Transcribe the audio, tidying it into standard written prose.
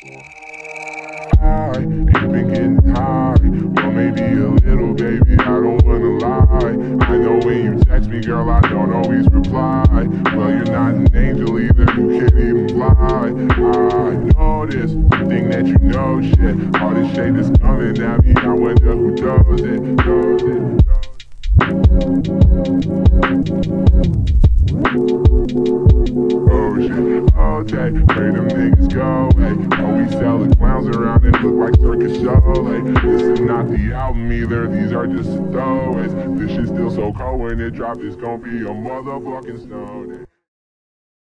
You've been getting high, well maybe a little, baby, I don't wanna lie. I know when you text me, girl, I don't always reply. Well, you're not an angel either, you can't even fly. I know this, thing that you know, shit. All this shade is coming at me, I wonder who does it, does it, does it. Oh shit, okay, pray them niggas go away. Oh, we sell the clowns around and look like circus show. Hey, this is not the album either, these are just the throwaways. This shit's still so cold when it drops, it's gonna be a motherfucking snow day.